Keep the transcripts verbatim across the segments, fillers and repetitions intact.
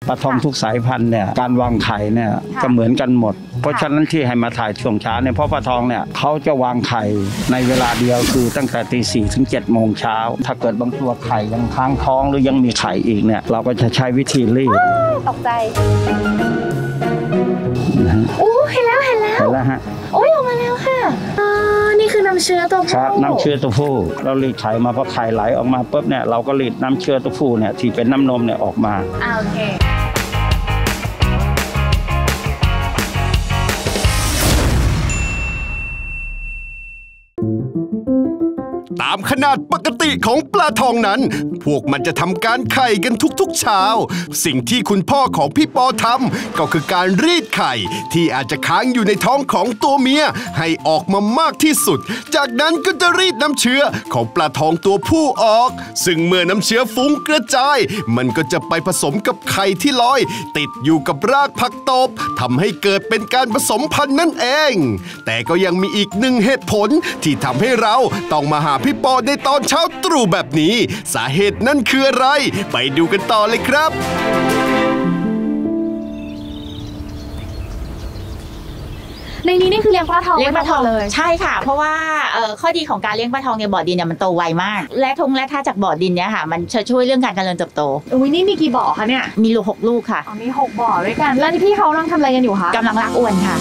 ปลาทองทุกสายพันธุ์เนี่ยการวางไข่เนี่ยจะเหมือนกันหมดเพราะฉะนั้นที่ให้มาถ่ายช่วงเช้าเนี่ยเพราะปลาทองเนี่ยเขาจะวางไข่ในเวลาเดียวคือตั้งแต่ตีสี่ถึงเจ็ดโมงเช้าถ้าเกิดบางตัวไข่ยังค้างท้องหรือยังมีไข่อีกเนี่ยเราก็จะใช้วิธีรีดตกใจโอ้เห็นแล้วเห็นแล้วเห็นแล้วฮะโอ้ยออกมาแล้วค่ะอ๋อนี่คือน้ำเชื้อตัวผู้ครับน้ำเชื้อตัวผู้เรารีดไข่มาพอไข่ไหลออกมาปุ๊บเนี่ยเราก็รีดน้ำเชื้อตัวผู้เนี่ยที่เป็นน้ำนมเนี่ยออกมาโอเคตามขนาดปกติของปลาทองนั้นพวกมันจะทำการไข่กันทุกๆเช้าสิ่งที่คุณพ่อของพี่ปอทำก็คือการรีดไข่ที่อาจจะค้างอยู่ในท้องของตัวเมียให้ออกมามากที่สุดจากนั้นก็จะรีดน้ำเชื้อของปลาทองตัวผู้ออกซึ่งเมื่อน้ำเชื้อฟุ้งกระจายมันก็จะไปผสมกับไข่ที่ลอยติดอยู่กับรากผักตบทำให้เกิดเป็นการผสมพันธุ์นั่นเองแต่ก็ยังมีอีกหนึ่งเหตุผลที่ทำให้เราต้องมาหาพี่ปอในตอนเช้าตรู่แบบนี้สาเหตุนั่นคืออะไรไปดูกันต่อเลยครับในนี้นี่คือเลี้ยงปลาทองเลี้ยงปลาทองเลยใช่ค่ะเพราะว่าข้อดีของการเลี้ยงปลาทองในบ่อดินเนี่ยมันโตไวมากและทงและท่าจากบ่อดินเนี่ยค่ะมันจะช่วยเรื่องการเจริญเติบโตอุ้ยนี่มีกี่บ่อคะเนี่ยมีลูกหกลูกค่ะอ๋อมีหกบ่อด้วยกันแล้วที่พี่เขากำลังทำอะไรกันอยู่คะกำลังลากอวนค่ะ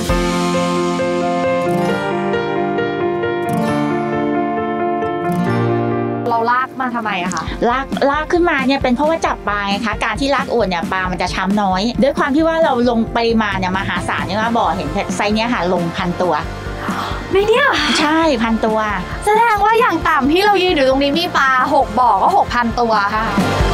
เราลากมาทำไมอะคะลากลากขึ้นมาเนี่ยเป็นเพราะว่าจับปลาไงคะการที่ลากอวนเนี่ยปลามันจะช้ำน้อยด้วยความที่ว่าเราลงปริมาณเนี่ยมหาศาลเนี่ยว่าบ่อเห็นไซส์เนี้ยค่ะลงพันตัวในเนี้ยใช่พันตัวแสดงว่าอย่างต่ำที่เรายืนอยู่ตรงนี้มีปลาหกบ่อก็หกพันตัวค่ะ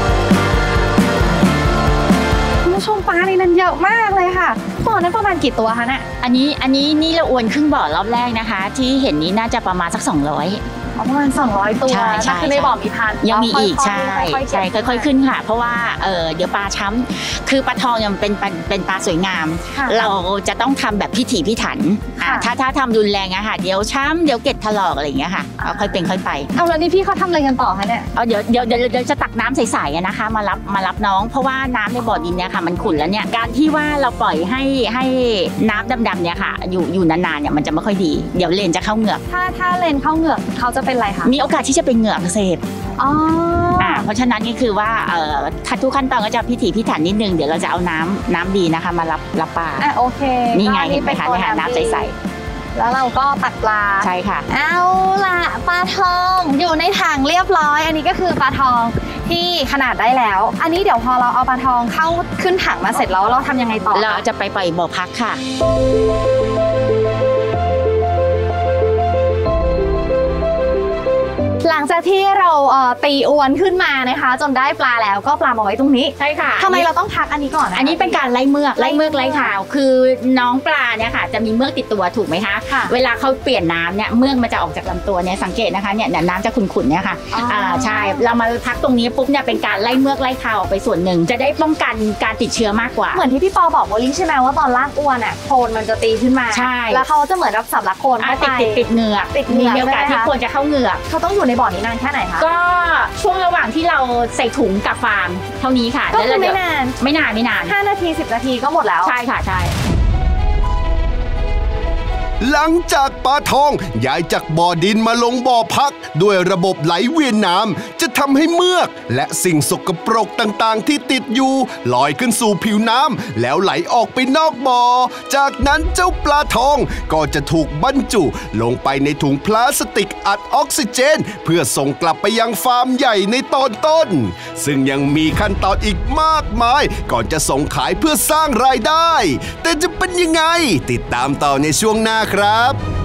คุณผู้ชมปลาในนั้นเยอะมากเลยค่ะบ่อนั้นประมาณกี่ตัวคะเนี่ยอันนี้อันนี้นี่เราอวนครึ่งบ่อรอบแรกนะคะที่เห็นนี้น่าจะประมาณสักสองร้อยประมาณสองร้อยตัวแต่คือในบ่อมีพันยังมีอีกใช่ใช่ค่อยๆขึ้นค่ะเพราะว่าเออเดี๋ยวปลาช้ำคือปลาทองยังเป็นเป็นปลาสวยงามเราจะต้องทำแบบพิถีพิถันถ้าถ้าทำรุนแรงอะค่ะเดี๋ยวช้ำเดี๋ยวเกล็ดถลอกอะไรอย่างเงี้ยค่ะเอาค่อยเป็นค่อยไปเอาแล้วนี่พี่เขาทำอะไรกันต่อคะเนี่ยเอาเดี๋ยวเดี๋ยวเดี๋ยวจะตักน้ำใสๆนะคะมารับมารับน้องเพราะว่าน้ำในบ่อดินเนี่ยค่ะมันขุ่นแล้วเนี่ยการที่ว่าเราปล่อยให้ให้น้ำดำๆเนี่ยค่ะอยู่อยู่นานๆเนี่ยมันจะไม่ค่อยดีเดี๋ยวเลนจะเข้าเหงือกถ้าถ้าเลนเข้าเหงือกเขาจะเป็นอะไรคะมีโอกาสที่จะเป็นเหงือกอักเสบอ๋อเพราะฉะนั้นนี่คือว่าเอ่อทุกขั้นตอนก็จะพิถีพิถันนิดนึงเดี๋ยวเราจะเอาน้ำน้ำดีนะคะมารับรับปลาอ่ะโอเคนี่ไงเห็นไหมคะนี่ค่ะน้ำใสๆแล้วเราก็ตักปลาใช่ค่ะเอาล่ะปลาทองอยู่ในถังเรียบร้อยอันนี้ก็คือปลาทองที่ขนาดได้แล้วอันนี้เดี๋ยวพอเราเอาปลาทองเข้าขึ้นถังมาเสร็จแล้วเราทำยังไงต่อเราจะไปปล่อยบ่อพักค่ะหลังจากที่เราตีอวนขึ้นมานะคะจนได้ปลาแล้วก็ปลามาไว้ตรงนี้ใช่ค่ะทำไมเราต้องพักอันนี้ก่อนอันนี้เป็นการไล่เมือกไล่เมือกไล่ขาวคือน้องปลาเนี่ยค่ะจะมีเมือกติดตัวถูกไหมคะเวลาเขาเปลี่ยนน้ำเนี่ยเมือกมันจะออกจากลำตัวเนี่ยสังเกตนะคะเนี่ยน้ำจะขุ่นๆเนี่ยค่ะอ่าใช่เรามาพักตรงนี้ปุ๊บเนี่ยเป็นการไล่เมือกไล่ขาวออกไปส่วนหนึ่งจะได้ป้องกันการติดเชื้อมากกว่าเหมือนที่พี่ปอบอกโมลิ่งใช่ไหมว่าตอนลากอวนอ่ะโคลนมันจะตีขึ้นมาใช่แล้วเขาจะเหมือนรับสับลักโคลนเข้าไปติดติดเหงือกติดเหงือกมีโอกาสที่โคลนจะเข้าเหงือกเขาต้องอยู่ในบ่อนี้นานแค่ไหนคะก็ช่วงระหว่างที่เราใส่ถุงกับฟางเท่านี้ค่ะก็คือไม่นานไม่นานไม่นานห้านาทีสิบนาทีก็หมดแล้วใช่ค่ะใช่หลังจากปลาทองย้ายจากบ่อดินมาลงบ่อพักด้วยระบบไหลเวียนน้ำจะทำให้เมือกและสิ่งสกปรกต่างๆที่ติดอยู่ลอยขึ้นสู่ผิวน้ำแล้วไหลออกไปนอกบ่อจากนั้นเจ้าปลาทองก็จะถูกบรรจุลงไปในถุงพลาสติกอัดออกซิเจนเพื่อส่งกลับไปยังฟาร์มใหญ่ในตอนต้นซึ่งยังมีขั้นตอนอีกมากมายก่อนจะส่งขายเพื่อสร้างรายได้แต่จะเป็นยังไงติดตามต่อในช่วงหน้าครับ